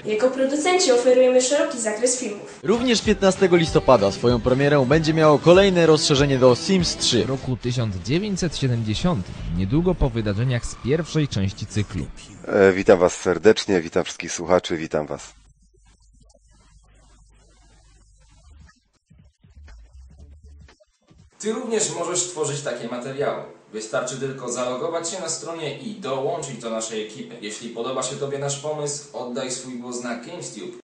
Jako producenci oferujemy szeroki zakres filmów. Również 15 listopada swoją premierę będzie miało kolejne rozszerzenie do Sims 3. W roku 1970, niedługo po wydarzeniach z pierwszej części cyklu. Witam Was serdecznie, witam wszystkich słuchaczy, witam Was. Ty również możesz tworzyć takie materiały. Wystarczy tylko zalogować się na stronie i dołączyć do naszej ekipy. Jeśli podoba się Tobie nasz pomysł, oddaj swój głos na GamesTube.